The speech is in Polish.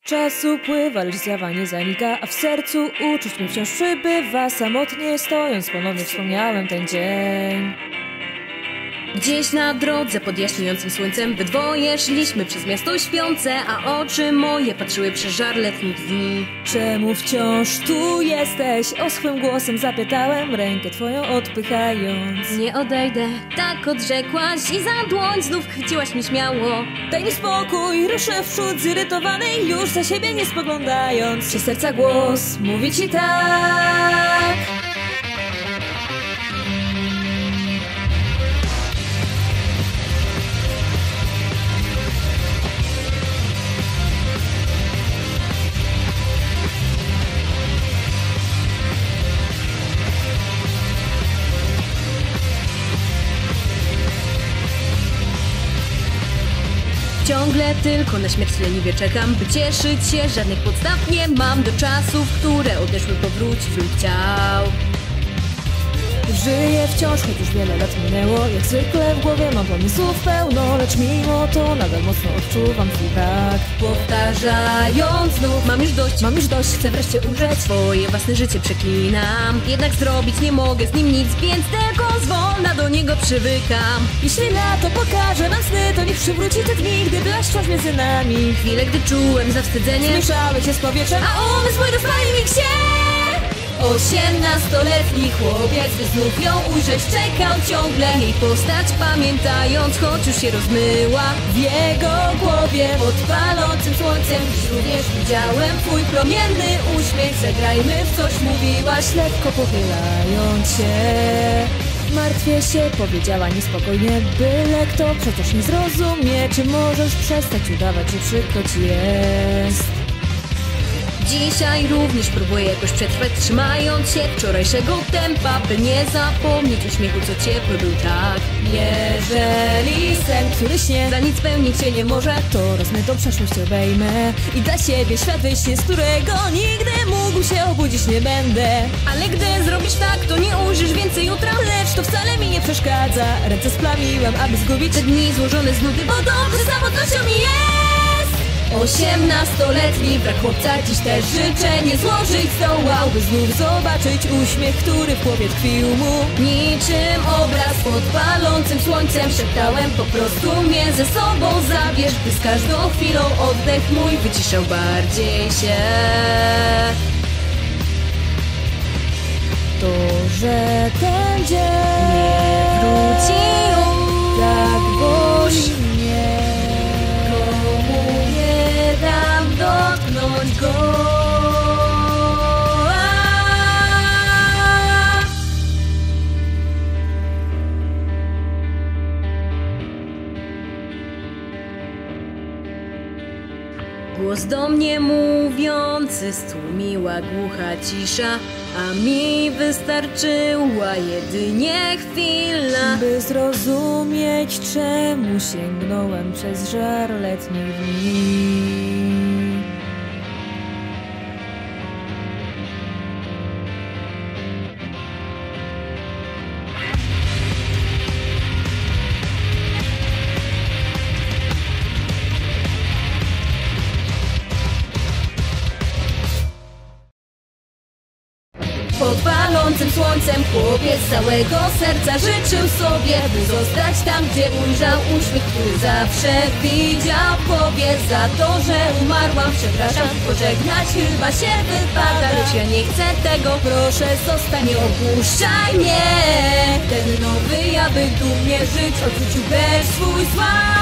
Czas upływa, lecz zjawa nie zanika, a w sercu uczuć mi wciąż przybywa. Samotnie stojąc ponownie wspomniałem ten dzień. Gdzieś na drodze pod jaśniejącym słońcem we dwoje szliśmy przez miasto śpiące, a oczy moje patrzyły przez żar letnich dni. Czemu wciąż tu jesteś? Oschłym głosem zapytałem, rękę twoją odpychając. Nie odejdę, tak odrzekłaś i za dłoń znów chwyciłaś mnie śmiało. Daj mi spokój, ruszę w przód zirytowany, już za siebie nie spoglądając. Czy serca głos mówi ci tak? Ciągle tylko na śmierć leniwie czekam, by cieszyć się, żadnych podstaw nie mam do czasów, które odeszły, powrócić bym chciał. Żyję wciąż, choć już wiele lat minęło. Jak zwykle w głowie mam pomysłów pełno, lecz mimo to nadal mocno odczuwam twój brak. Powtarzając znów, mam już dość, chcę wreszcie umrzeć. Swoje własne życie przeklinam, jednak zrobić nie mogę z nim nic, więc tylko zwolna do niego przywykam. Jeśli lato pokaże nam sny, to niech przywróci te dni, gdy byłaś wciąż między nami. Chwilę, gdy czułem zawstydzenie, zmieszały się z powietrzem, a umysł mój rozpalił mi się. 18-letni chłopiec, by znów ją ujrzeć, czekał ciągle jej postać, pamiętając, choć już się rozmyła. W jego głowie pod palącym słońcem dziś również widziałem twój promienny uśmiech. Zagrajmy w coś, mówiłaś lekko pochylając się. Martwię się, powiedziała niespokojnie, byle kto przecież nie zrozumie. Czy możesz przestać udawać, że przykro ci jest? Dzisiaj również próbuję jakoś przetrwać, trzymając się wczorajszego tempa, by nie zapomnieć uśmiechu, co ciepły był tak. Jeżeli sen, który śnie, za nic spełnić się nie może, to rozmytą przeszłość obejmę i dla siebie świat wyśnie, z którego nigdy mógł się obudzić nie będę. Ale gdy zrobisz tak, to nie ujrzysz więcej jutra, lecz to wcale mi nie przeszkadza. Ręce splamiłem, aby zgubić te dni złożone z nudy, bo dobrze samotnością mi jest. 18-letni brak chłopca dziś też życzenie złożyć zdołał, by znów zobaczyć uśmiech, który w głowie tkwił mu. Niczym obraz pod palącym słońcem szeptałem, po prostu mnie ze sobą zabierz, by z każdą chwilą oddech mój wyciszał bardziej się. To, że ten dzień nie wróci już, tak boli mnie. Komu nie dam dotknąć go. Głos do mnie mówiący stłumiła głucha cisza, a mi wystarczyła jedynie chwila, by zrozumieć, czemu sięgnąłem przez żar letnich dni. Pod palącym słońcem chłopiec całego serca życzył sobie, by zostać tam, gdzie ujrzał uśmiech, który zawsze widział w głowie. Za to, że umarłam, przepraszam, pożegnać chyba się wypada, lecz ja nie chcę tego, proszę zostań, nie opuszczaj mnie. Ten nowy ja, by dumnie żyć, odrzucił bez swój smak.